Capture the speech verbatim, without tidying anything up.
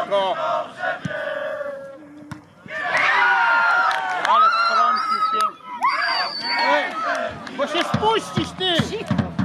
Blisko. Ale wtrącił pięknie. Ej, bo się spuścisz ty!